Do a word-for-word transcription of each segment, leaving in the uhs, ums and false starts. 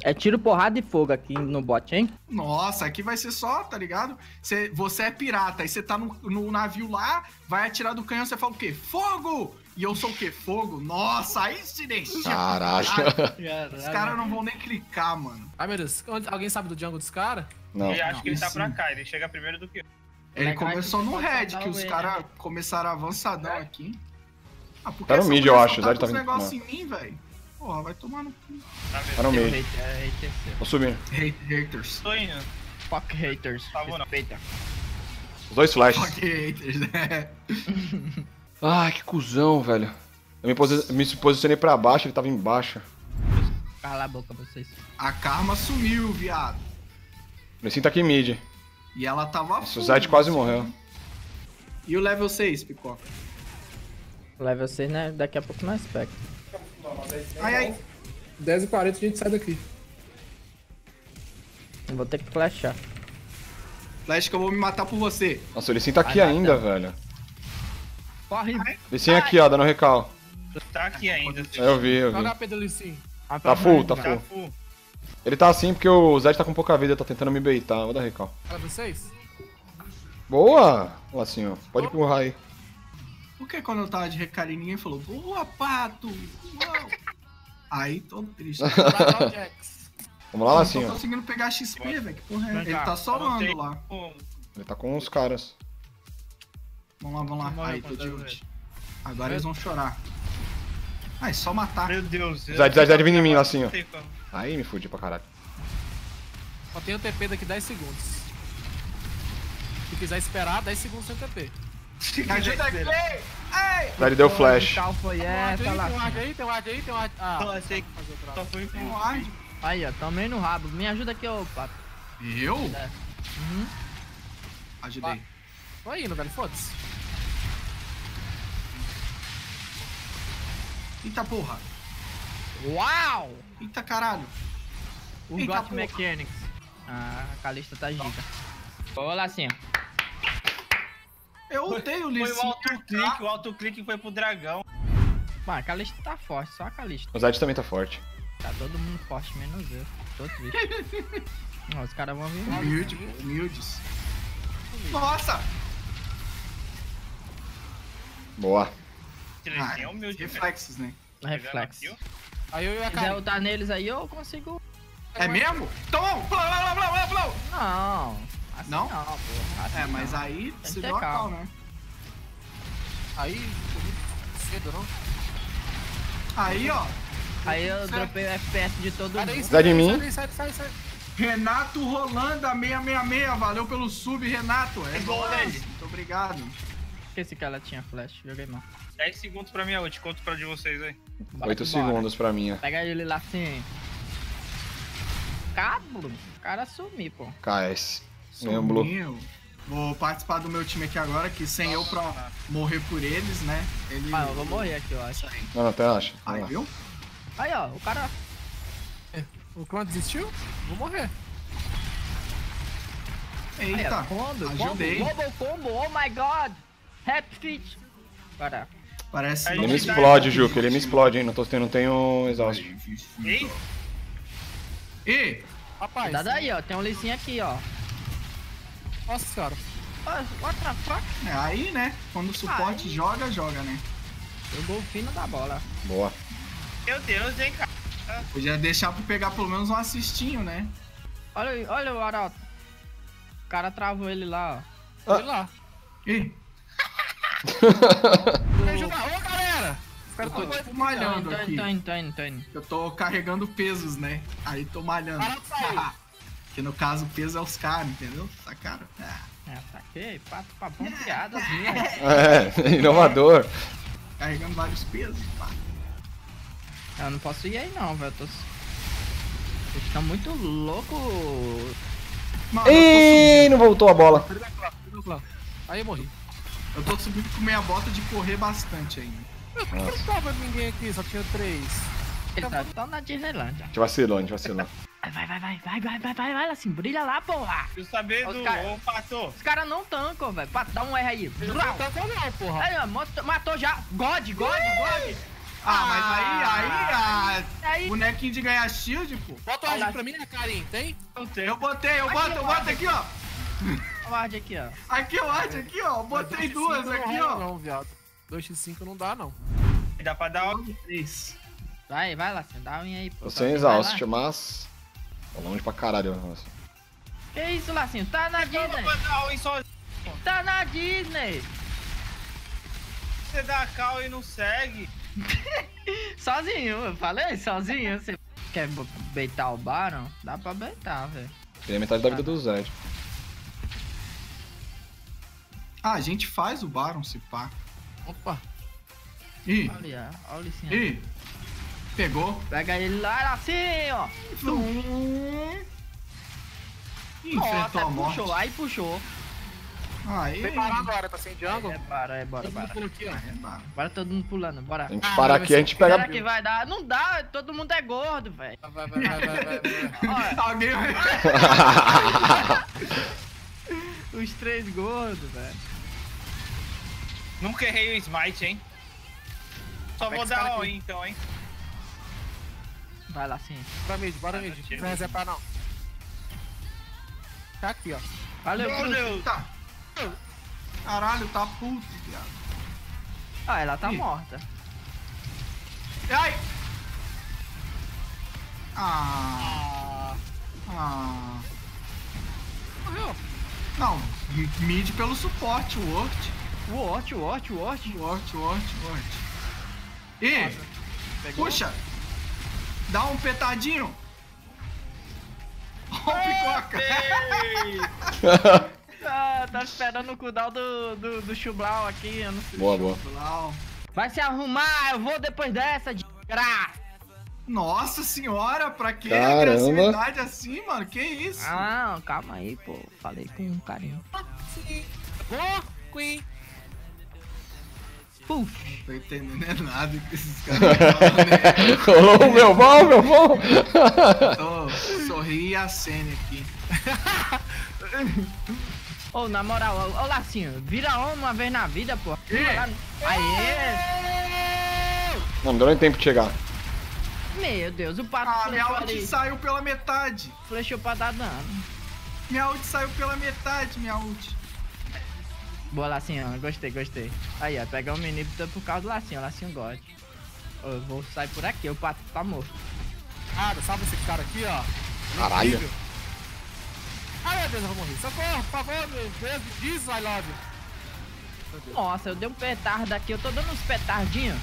É tiro, porrada e fogo aqui no bot, hein? Nossa, aqui vai ser só, tá ligado? Cê, você é pirata, aí você tá no, no navio lá, vai atirar do canhão, você fala o quê? Fogo! E eu sou o quê? Fogo? Nossa, aí se deixa. Caralho. Os caras não vão nem clicar, mano. Ai, meu Deus. Onde- Alguém sabe do jungle dos caras? Não. Eu acho que ele tá Sim. pra cá, ele chega primeiro do que eu. Ele Legal começou que no pode red, dar que o os E, caras né? começaram avançadão aqui. Ah, porque Tá no essa mid, mulher eu só acho, o tá Zed com tá uns vindo- negócio em mim, velho. Porra, vai tomar no cu. Tá vendo? Tá no meio. Hater, é hater seu. Tô subindo. Hate, haters. Tô indo. Fuck haters. Tá bom, não. Respeita. Os dois flashes. Fuck haters, né? Ai, que cuzão, velho. Eu me, posi me posicionei pra baixo, ele tava embaixo. Cala a boca, vocês. A Karma sumiu, viado. O Lee tá aqui mid. E ela tava O full, Zed quase assim. morreu. E o level seis, pipoca? Level seis, né? Daqui a pouco nós pega. Ai, ai. dez e quarenta a gente sai daqui. Eu vou ter que flashar. Flash que eu vou me matar por você. Nossa, o Lee tá aqui Ai, ainda, não. velho. Corre. Lee aqui, ó, dando recal. Tá aqui ainda. É, eu vi, eu vi. Joga H P do Lee Sin. Tá full, tá Tá full. full. Ele tá assim porque o Zed tá com pouca vida, tá tentando me baitar. Vou dar recal. Cara, vocês? Boa! Olha assim, ó. Pode empurrar aí. Por que quando eu tava de recarinho ninguém falou, boa, pato? Uau. Aí, todo triste. Vai, Jax. Vamos lá, Não assim, tô ó. conseguindo pegar X P, velho. Que porra é? Vem Ele cá. tá solando Eu não lá. tenho- Ele tá com os caras. Vamos lá, vamos lá. Morreu Aí, tô de quantas ult. vezes? Agora eles vão chorar. Ah, é só matar. Meu Deus. Zed, Zed, Zed, vem em mim lá assim, ó. Não sei como. Aí me fudi pra caralho. Só tem o T P daqui dez segundos. Se quiser esperar, dez segundos sem T P. Me ajuda aqui! Ei! Zed deu flash. Qual foi essa Tem um lá? ward aí, tem um ward aí, tem um ward. Ah, Não, achei que só foi Tem com um ward. Aí, ó, tomei no rabo. Me ajuda aqui, ô pato. Eu? É. Uhum. Ajudei. tô indo, velho, foda-se. Eita porra. Uau! Eita caralho. O Eita, Got porra. Mechanics. Ah, a Calista tá giga. Vou lá assim, ó. Eu odeio o Lee Foi o Sin. autoclique, o autoclique foi pro dragão. Mano, a Calista tá forte, só a Calista. O Zed também tá forte. Tá todo mundo forte, menos eu. Tô triste. Ó, os caras vão vir. Humilde, humildes. Nossa! Boa. Ele Ah, é humilde, velho. reflexos, né? Reflexo. Aí eu e a Se quiser cara. ultar neles aí, eu consigo. É mesmo? Toma! Blá, blá, blá, blá, blá, blá. Não. Assim Não? não, pô. Assim É, mas não. aí que se ter deu a cal, calma. né? Aí, tô muito cedo, não? Aí, ó. Aí eu dropei o F P S de todo Sai daí, mundo. sai Zed daí, em mim. sai daí, sai, sai, sai. Renato Rolanda seiscentos e sessenta e seis. Valeu pelo sub, Renato. É Igual nóis. ele. Muito obrigado. Esse cara tinha flash, joguei mal. dez segundos pra minha ult, conto pra de vocês aí. Bora Oito que bora. segundos pra minha. Pega ele lá assim. Cablo. O cara sumir, pô. K S. Lembro. Sumiu. Vou participar do meu time aqui agora, que sem eu pra morrer por eles, né? Ele... Ah, eu vou morrer aqui, eu acho. Não, não, até acha. Aí, Vamos lá. viu? Aí, ó, o cara. O clã desistiu? Vou morrer. Aí, Eita, ó, combo, ajudei. combo, combo, combo, oh my god. Rap fit. Para. Parece... Aí Ele me Ele tá- explode, Juca. Ele me explode, hein. Não, tô, não tenho exausto. Ei, E Rapaz. Cuidado aí, ó. Tem um licinho aqui, ó. Nossa senhora. Ah, what the fuck? é, aí, né? Quando o suporte Aí. joga, joga, né? O golfinho da bola. Boa. meu Deus, hein, cara. Podia deixar pra pegar pelo menos um assistinho, né? Olha aí, olha o Arauto. O cara travou ele lá, ó. Olha lá. Ih, Vem jogar. Ô, galera. Os caras eu tão tô doidos. tipo malhando Tô aqui. indo, tô indo, tô indo, tô indo. Eu tô carregando pesos, né? Aí tô malhando. Para de sair. Que no caso o peso é os caras, entendeu? Sacaram? Ah, É, saquei. Pato, papão, piadas minhas. É, inovador. carregando vários pesos, pá. Eu não posso ir aí não, velho. Tô... Vocês estão muito loucos. Mano, eu Ih, não voltou a bola. Perdeu o clã, perdeu o clã. Aí eu morri. tô, subindo, eu tô subindo com meia bota de correr bastante ainda. Não tava ninguém aqui, só tinha três. Ele tá tão na Disneylândia. A gente vacilou, a gente vacilou. Vai, vai, vai, vai, vai, vai, vai, vai, assim, brilha lá, porra. Preciso saber Os do... cara- Ô, Pato. Os caras não tancam, velho. Pato, dá um R aí. Não Brau. tá não, porra. Aí, ó, matou, matou já. God, God, God. Ah, mas aí, aí, ah, Aí, bonequinho de ganhar shield, pô. Bota o Olha Ard pra mim, né, Karim? Tem? Não tem. Eu botei, eu boto, eu boto aqui, ó. o Ward aqui, ó. Aqui, ó, aqui, ó. Botei duas aqui, ó. Não, viado. dois por cinco não dá, não. Dá pra dar uma... Três. Vai, vai, Lacinho, dá um aí, pô. Tô Só sem que vai lá. exaust, mas... Tô longe pra caralho, nossa. Que isso, Lacinho? Tá na Eu vou Disney. mandar all-in sozinho. Tá na Disney. Você dá a cal e não segue. Sozinho, eu falei, sozinho. Você quer beitar o Baron? Dá pra beitar, velho. Queria metade da vida do Zed. Ah, a gente faz o Baron, se pá. Opa. Ih, Olha, olha o Licinho. ih. Pegou. Pega ele lá, Lacinho. Ih, enfrentou a Nossa, morte. puxou, aí puxou. Aí. Vem parar agora, tá sem jungle? É, bora, é, bora, Todo mundo bora. por aqui, ó. É, Baron. Bora todo mundo pulando, bora. A gente Ah, parar vai aqui, ser- a gente Será pega... que vai dar? Não dá, todo mundo é gordo, velho. Vai, vai, vai, vai, vai, vai. Olha, Alguém vai. os três gordos, velho. Nunca errei o smite, hein? Só Pega vou esse cara dar aqui. all-in então, hein? Vai, Lacinho. Bora mid, bora mid. tira. Não vai resetar, não. Tá aqui, ó. Valeu, Meu Cruz. Deus. Tá. Caralho, tá puto, viado. Ah, ela tá Ih. morta. Ai! Ah. Ah. Morreu. Não, mid pelo suporte, o Wort. O Ort, o Ort, o Ort. Wort, Wort, Wort. E, Pegou? puxa! Dá um petadinho! Ó, o picoca! Ei! Ah, tá esperando o cooldown do, do, do Chublau aqui, eu não sei. Boa, boa. Lá, Vai se arrumar, eu vou depois dessa, de graça. Nossa senhora, pra que Caramba. agressividade assim, mano? Que isso? Ah, não, calma aí, pô. Falei com carinho. Sim. Boa, Queen. Puf. Não tô entendendo nada que esses caras falam, né? Ô, meu bom, meu bom! Tô, sorri e acene aqui. Ô, na moral, ô, ô Lacinho, vira homem uma vez na vida, pô. Pula lá no- Aê! Não, não deu nem tempo de chegar. Meu Deus, o pato Ah, minha flechou ult ali. saiu pela metade. Flechou pra dar dano. Minha ult saiu pela metade, minha ult. Boa, Lacinho, gostei, gostei. Aí, ó, pegar um inhibitor por causa do Lacinho, o Lacinho gosta. Ô, eu vou sair por aqui, o pato tá morto. Cara, salva esse cara aqui, ó. Caralho. Incrível. Ai, meu Deus, eu vou morrer. Socorro, por favor, meu Deus, diz I love you. Meu Deus. Nossa, eu dei um petardo aqui, eu tô dando uns petardinhos.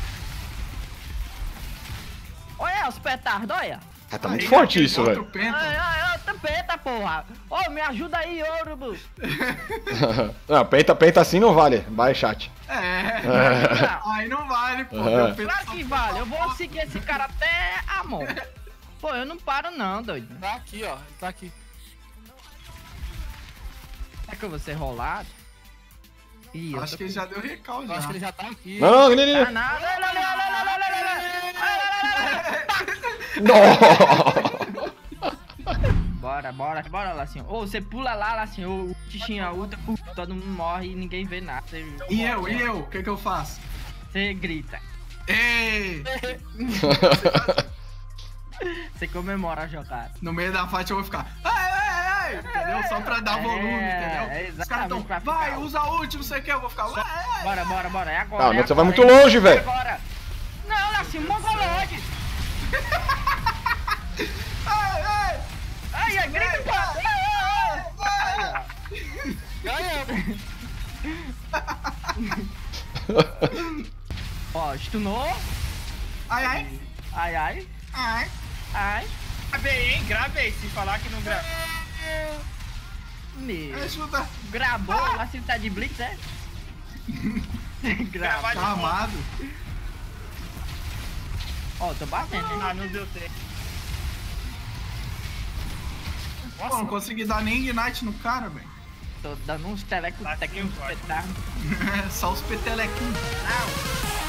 Olha os petardos, olha. Ah, tá muito Aí, forte isso, outro velho. penta. Ai, ai, ai, tampeta, porra. Ô, me ajuda aí, Orubu. Não, peita, peita assim não vale. Vai, chat. É. Aí não vale, pô. É. Meu penta Claro só que foi vale, eu pra vou fora. seguir esse cara até a morte. Pô, eu não paro não, doido. Tá aqui, ó. Ele tá aqui. É que eu vou ser rolado? Ih, eu Acho tô que ele já deu recalque Eu acho já. que ele já tá aqui. Não, não, ele, ele. Ah, não, não, não, não, não, não, não, não, Não. Bora, bora, bora, Lacinho. Ô, você pula lá, Lacinho. O Tichinha ultra, puf, todo mundo morre e ninguém vê nada. Você, E eu, e eu? O que que eu faço? você grita. Ei! Você comemora a jogada. No meio da fight eu vou ficar. Ei, ei, ei! Entendeu? Só pra dar É, volume, é entendeu? Os caras tão. exatamente pra Vai, ficar- usa ult, não sei o que, eu vou ficar. "Ei, ei". Bora, bora, bora. É agora. Ah, é mas você vai agora, muito é longe, velho. Agora. Não, Lacinho, mongolode. Ei, ei! Ai, ai, grita, pô. Ai, Ganhamos. ó, stunou. Ai, ai! Ai, ai, Ai! ai. Gravei, hein? Gravei. Se falar que não gravei. Meu. Ajuda! Gravou, o Lacinho tá de blitz, é? Gravou. Gravar de Tá novo. amado. Ó, tô batendo, hein? Ah, não deu tempo. Pô, não consegui dar nem ignite no cara, velho. Tô dando uns telecos, Lacinho telecos, vai. petardos. Só os petelequinhos. Não.